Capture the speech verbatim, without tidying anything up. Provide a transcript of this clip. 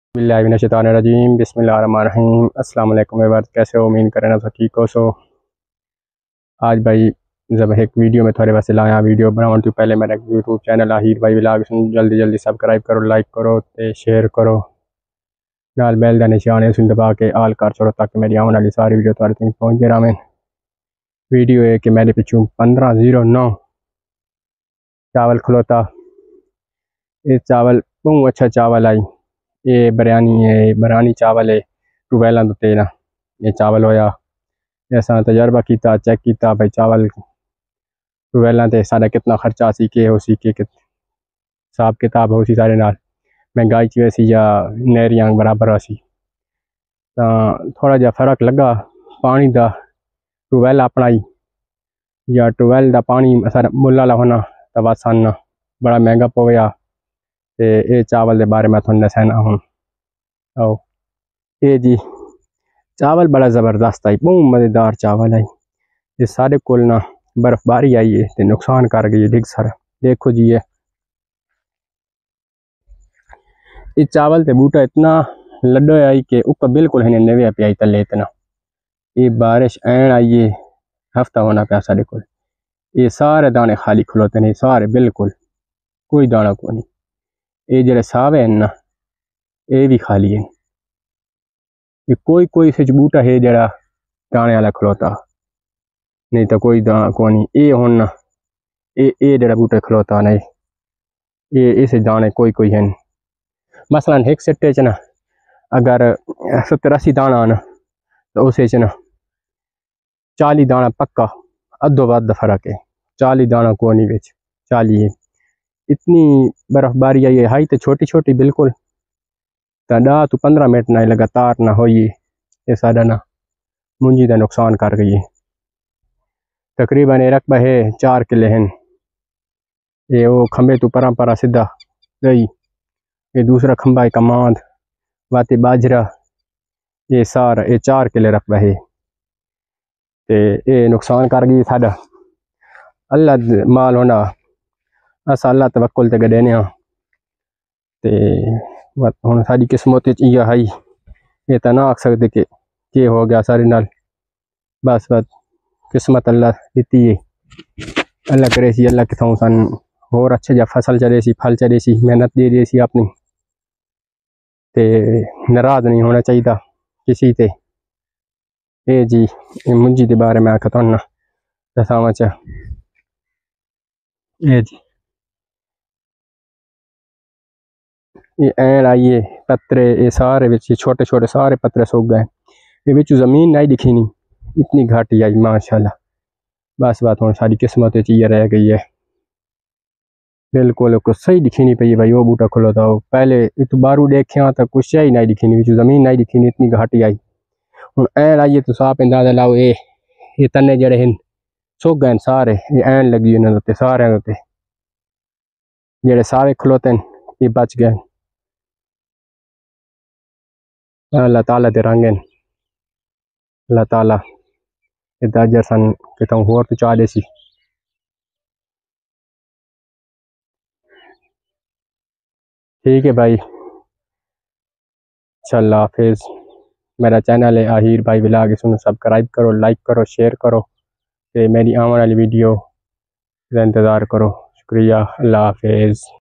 बिस्मिल्लाहिर्रहमानिर्रहीम बिस्मिल्लाहिर्रहमानिर्रहीम अस्सलाम वालेकुम व्यूअर्स, कैसे हो? उम्मीद करना सब ठीक हो। सो आज भाई जब एक वीडियो में थोड़े वास्ते लाया वीडियो बनाने तो पहले मेरा यूट्यूब चैनल आहिर भाई व्लॉग जल्दी जल्दी सब्सक्राइब करो, लाइक करो ते शेयर करो, नाल बेल का निशान है उसे दबा के आल कर छोड़ो ताकि मेरी आने वाली सारी वीडियो तुम्हारे तक पहुँच जाए। वीडियो है कि मेरे पिछू पंद्रह जीरो नौ चावल खलोता, ये चावल बहुत अच्छा चावल आई, ये बिरयानी है, बिरयानी चावल है टूबैलों तो तेना ये चावल होया। ऐसा तजर्बा किया, चेक किया भाई चावल टूबैलों ते सारा कितना खर्चा सी के हो सी के हिसाब किताब हो सी सारे नाल महंगाई च वैसी या नहरियां बराबर सी तो थोड़ा जहा फर्क लगा। पानी का टूबैल अपना ही या टूबैल का पानी सारा मुल्ल वाला होना तो बस आना बड़ा महंगा पवेआ। तो ये चावल के बारे में थोड़ा दसना हूँ। आओ ये जी चावल बड़ा ज़बरदस्त आई, बहुत मज़ेदार चावल आई। ये सारे कोल ना बर्फबारी आई है तो नुकसान कर गई है सारा। देखो जी ये ये चावल ते बूटा इतना लड्डो आई कि ऊपर बिल्कुल है नवे पे आई तले इतना। ये बारिश ऐन आई है, हफ्ता होना पाया सारे को, ये सारे दाने खाली खलोते नहीं, सारे बिल्कुल कोई दाना को नहीं। ये जड़े सावे हैं ना ये भी खाली है, ये कोई कोई सिच बूटा है जड़ा दाने वाला खलोता, नहीं तो कोई दाना को नहीं। ये हूँ ना ये ये जड़ा बूटा खलोता नहीं, ये इस दाने कोई कोई हैं। मसलन एक सिट्टे च ना अगर सत्तर अस्सी दाना ना तो उस ना चाली दाना पक्का, अद्धो वध फर्क है, चाली दाना को नहीं बेच चाली है। इतनी बर्फबारी आई है, हाई तो छोटी छोटी बिल्कुल, तो डा तो पंद्रह मिनट ना लगातार ना हो ये सारा ना मुंजी का नुकसान कर गई है। तकरीबन ये रकबा है चार किले हैं। ये वो खंबे तो परा परा सीधा गई, ये दूसरा खंबा है कमांद वाते बाजरा, ये सारा ये चार किले रकबा है। ते ये नुकसान कर गई साडा। अल्लाह माल होना अस अल्लाह तवक्कुल ते गडेने हाँ ते हुण साडी किस्मत इह आई, ये तो ना आख सकते कि के हो गया सारे नाल। बस बस किस्मत अल्लाह दी है, अल्लाह करे सी अल्लाह कितों सन होर अच्छे जा फसल चले सी, फल चले सी, मेहनत दे दे सी अपनी। ते नाराज नहीं होना चाहिए किसी ते। ये जी ये मुंजी के बारे में आखा ना दसावा च ये जी ये ऐन आइए पत्रे ये सारे बिच छोटे छोटे सारे पत्रे सूख गए, ये बिच जमीन नहीं दिखी नहीं, इतनी घाटी आई माशाल्लाह। बस बात हूँ सारी किस्मत ये रह गई है, बिल्कुल कुछ सही दिखी नहीं पई भाई। वो बूटा खुलो था पहले इत बारू देखिया तो कुछ ही नहीं दिखी नहीं, जमीन नहीं दिखी नहीं, इतनी घाटी आई। हूँ ऐन आइए तो साफ अंदाजा लाओ ये ये तने जड़े हैं सूख गए सारे, ये ऐन लगी उन्होंने सारे उत्ते जड़े सारे खलोते ये बच गए। अल्लाह ताला दे रंग हैं, अल्लाह ताला दाजर सन कितों होर तो चाले सी। ठीक है भाई, इंशाल्लाह हाफिज़। मेरा चैनल है आहिर भाई व्लॉग, इसमें सब्सक्राइब करो, लाइक करो, शेयर करो, ते मेरी आने वाली वीडियो का इंतज़ार करो। शुक्रिया, अल्लाह हाफिज़।